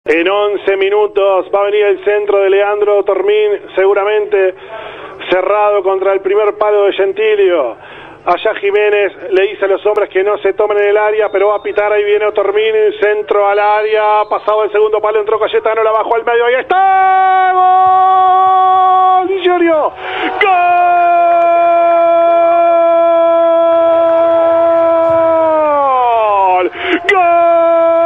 En 11 minutos va a venir el centro de Leandro Tormín, seguramente cerrado contra el primer palo de Gentilio. Allá Jiménez le dice a los hombres que no se tomen en el área, pero va a pitar. Ahí viene Tormín, centro al área, pasado el segundo palo, entró Cayetano, la bajó al medio, ahí está, ¡gol! ¡Di Giorgio! ¡Gol! ¡Gol!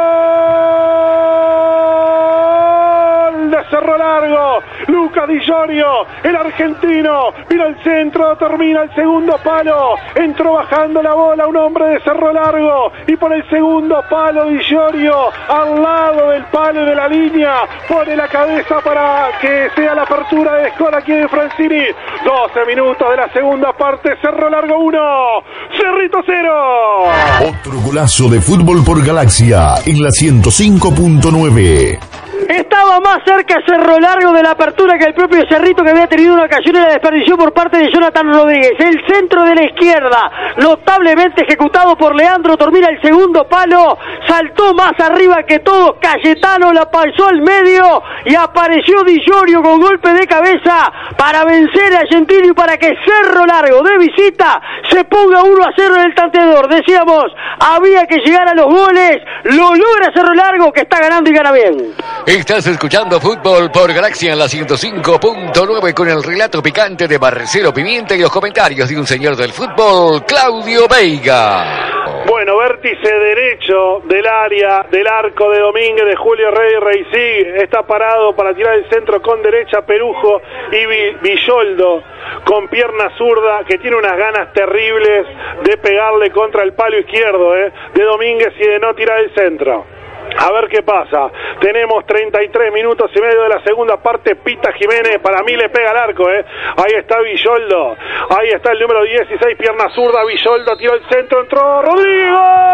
Cerro Largo, Lucas Di Giorgio, el argentino, vino al centro, termina el segundo palo, entró bajando la bola un hombre de Cerro Largo y por el segundo palo Di Giorgio, al lado del palo de la línea, pone la cabeza para que sea la apertura de Escola aquí de Francini. 12 minutos de la segunda parte, Cerro Largo 1, Cerrito 0. Otro golazo de fútbol por Galaxia en la 105.9. Estaba más cerca Cerro Largo de la apertura que el propio Cerrito, que había tenido una ocasión y la desperdició por parte de Jonathan Rodríguez. El centro de la izquierda, notablemente ejecutado por Leandro Tormín, el segundo palo, saltó más arriba que todo, Cayetano la pasó al medio y apareció Di Giorgio con golpe de cabeza para vencer a Gentilio y para que Cerro Largo de visita se ponga 1-0 en el tanteador. Decíamos, había que llegar a los goles, lo logra Cerro Largo, que está ganando y gana bien. Estás escuchando Fútbol por Galaxia en la 105.9 con el relato picante de Marcelo Pimienta y los comentarios de un señor del fútbol, Claudio Veiga. Bueno, vértice derecho del área, del arco de Domínguez, de Julio Rey Reisig, está parado para tirar el centro con derecha Perujo y Villoldo con pierna zurda, que tiene unas ganas terribles de pegarle contra el palo izquierdo de Domínguez y de no tirar el centro. A ver qué pasa. Tenemos 33 minutos y medio de la segunda parte. Pita Jiménez, para mí le pega al arco, Ahí está Villoldo. Ahí está el número 16, pierna zurda. Villoldo tiró el centro, entró Rodrigo.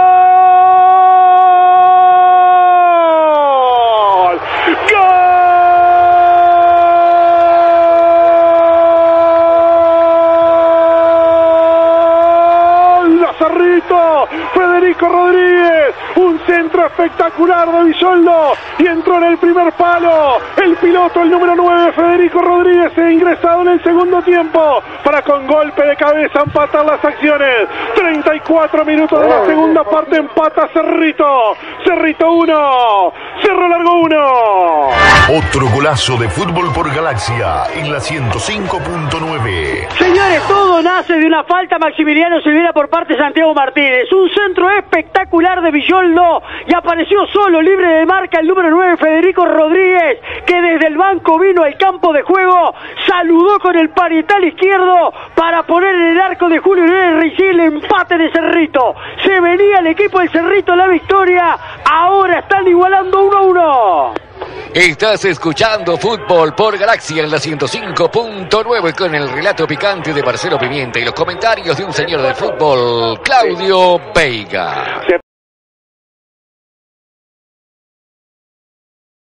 ¡Gol! ¡Gol! ¡La Cerrito! Federico Rodríguez, un centro espectacular de Villoldo y entró en el primer palo. El piloto, el número 9, Federico Rodríguez, se ha ingresado en el segundo tiempo para con golpe de cabeza empatar las acciones. 34 minutos de la segunda parte, empata Cerrito. Cerrito 1, Cerro Largo 1. Otro golazo de fútbol por Galaxia en la 105.9. Señores, todo nace de una falta Maximiliano Silveira por parte de Santiago Martínez. Un centro espectacular de Villoldo y apareció solo, libre de marca, el número 9, Federico Rodríguez, que desde el banco vino al campo de juego, saludó con el parietal izquierdo para poner en el arco de Julio Reisig el empate de Cerrito. Se venía el equipo del Cerrito la victoria, ahora están igualando 1-1. Estás escuchando Fútbol por Galaxia en la 105.9 con el relato picante de Marcelo Pimienta y los comentarios de un señor del fútbol, Claudio Veiga.